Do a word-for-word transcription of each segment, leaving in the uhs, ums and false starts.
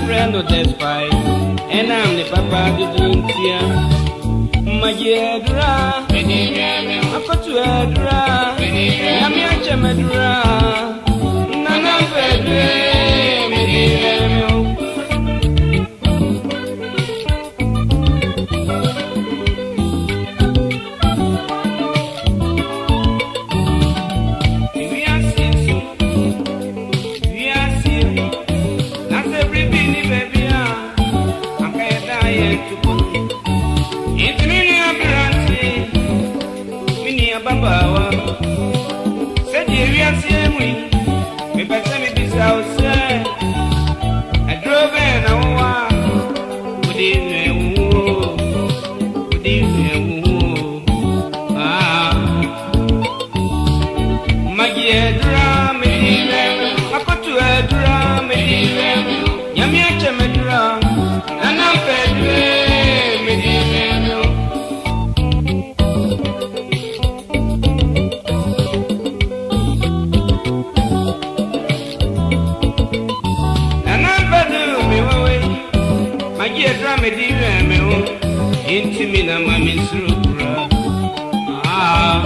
friend of despite, and I'm the papa the drink here. My yedra, I put to edra, Yamia Chamedra, Nana Fedre, Medimio. Said you are seeing me, if I tell me this outside, I drove in a while. Good evening, good evening, ah, my dear drum, I put to a drum, Yamia Chamedra, and I'm fed. Intimina mami surukura. Ah,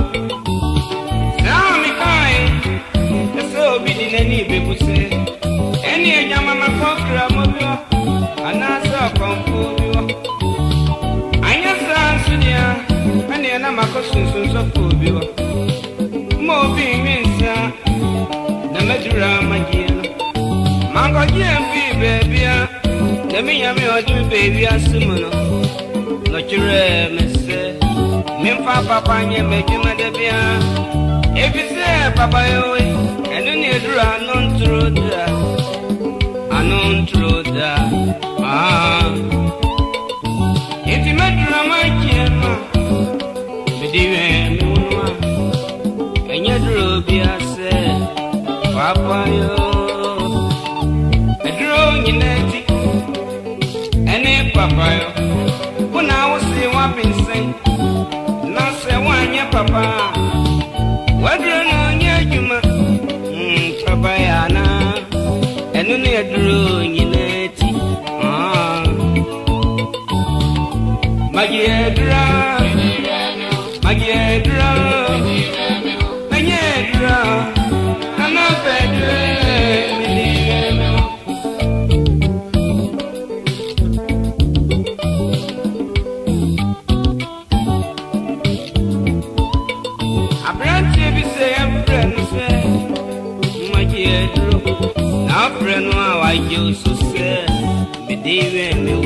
now me kai. That's so big in any baby say. Any anyama mafokra mobio. Anasa komfobio. Anya sansunia. Ani ana makosun sunso fobio. Mobi minsa. Na medura magia. Mango jembi baby. Let me have me or baby asumuno. Not your miss. Mimfa papa and make him a debia. If you say papa, and you need to run on through that. Anon through that. Ah, if you met drama, but you and you drew be a say, Papa, you a drawing in it. Any papa, when I was the one being saying, not say one, yeah, papa. What do you know, yeah, you ma? Hm, Pabayana, and only a drawing in it. Ah, my dear drum, my dear drum, my dear drum, I'm not better. Now, friend, I used to say, be diving me.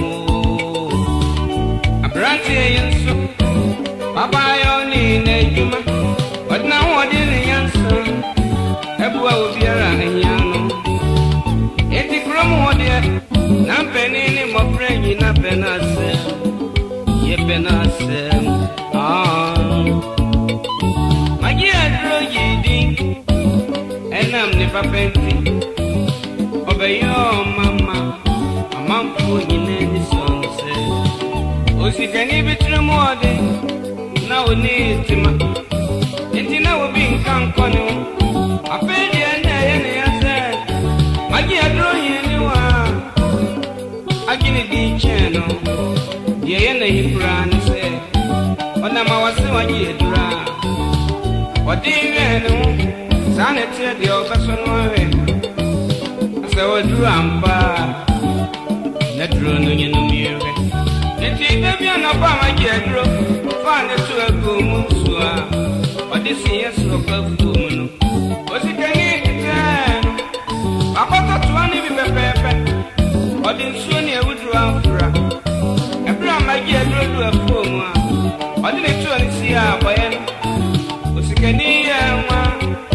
A branch and Papa only in a human, but now what is the answer? Everywhere will be around young. It's the chrome what dear, not penny more friend in a penance. Ye penance. Ah, my dear, you and I'm never painting. Obey your mama, a mom putting in the song. Oh, she can even trim more than now we need to. It's now being come corner. I paid the end, and I said, my dear, drawing anyone. I give it the channel. The end of him ran said, but now I was one year dry. What do you know? Sanity, the old person. So I drew Amba, not drawn in the mirror. The tea, baby, and a bomb, I drew, found it to a boom, but this year's look of woman. Was it any time? I got to one even pepper, or didn't soon you would draw for a brown, my dear, drew a foam. I didn't truly see her by any. Was it any one?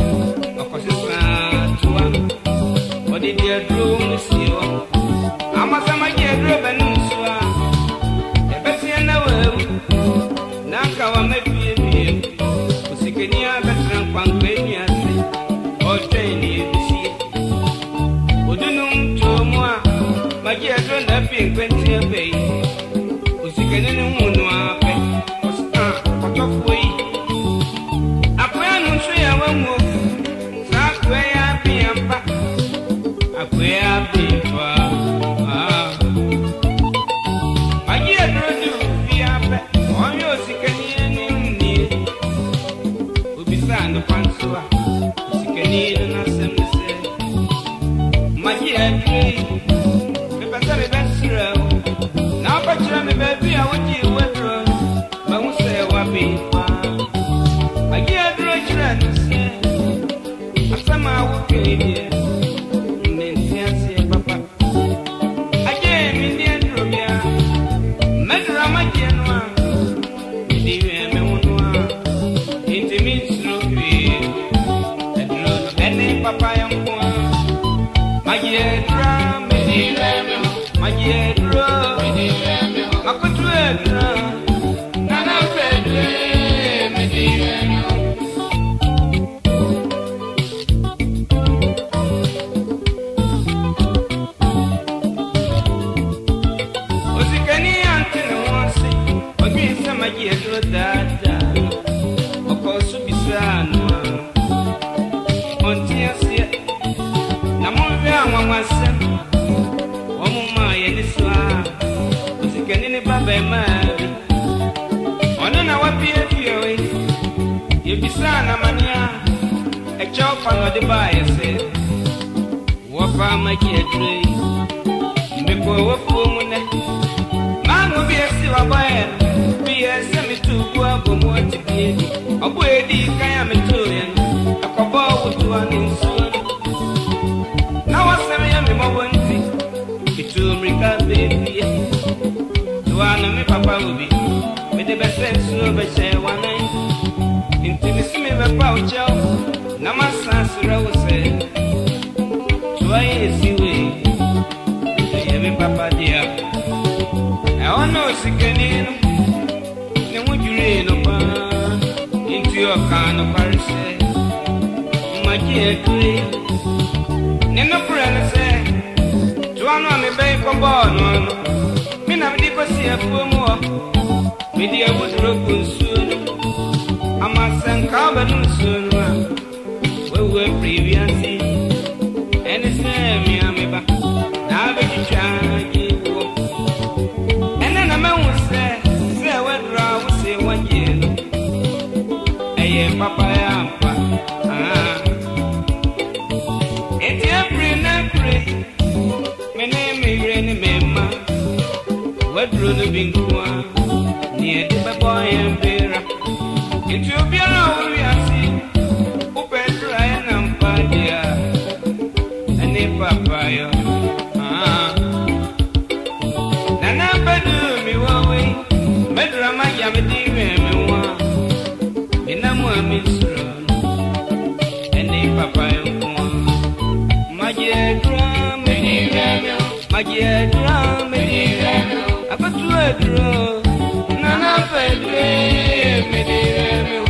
What did you do, Monsieur? I'm a summer year drop and Nusua. The best you know, Nanka may be a beer. Pusicania, better than Pampania, or training this year. Udunum to moi, my dear, don't have been twenty a bay. Pusicania, Munua, was a top way. I plan on three hour move. Where I be far, Magiedro, Makutuedra, Nana Pedre, Mediano. Osikani antene wansi, Ogisa Magiedro dada, Okosu bisano, Ontiasia, Namonvia Wawasem. Mari, ono na wapie fiewe. Yebisa na mania, e chopa no de bae se. Wapa Magiedro, meko wafu mune. Mango biesi wabae, biesi mitu kwa bomu ati biedi. Obu edi kaya mitu yenu, akobo utuwa ni nsuri. Na waseme ya mimawonti, itu mrika baby. Wana me papa ubi, me de bese so be she wana. Inti mi simi be pa ucho, na masasira wo se. Tuwa yesi we, ye me papa dia. E ono sikeni no, ne wujure no pa. Inti o kano parise, Magiedro. Ne no prele se, tuwa no me be ko bono no. Mina mdiko siya fumo, midi ya wudro kunsunu. Ama sankawa nusunu, wewe previously. Eni se mi amiba, na beji changi wo. Ene na me wuse, se wedra wuse wajeno. Eye papa ya mpa, ah. Eti apri na kure, mene mire ni mema. Wedro no binkwa, ni edibe boy empira. Ethiopia na uriasi, upedra ya nampadia. Ene papa yo, ah. Nana bedu mi wawe, medra maya mediwe mewa. Binamu amisro, ene papa yo kwa. Magiedro mediwe mewa, Magiedro mediwe mewa. Apatuedro, Nana Pedre, Mediano.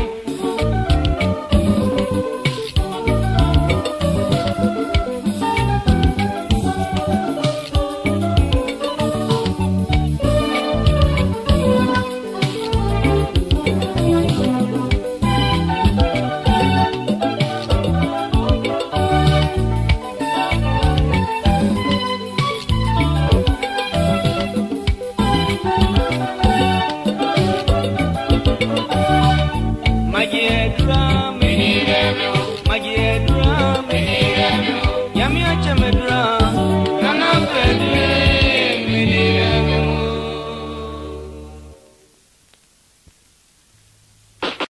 Magiedro, Magiedro,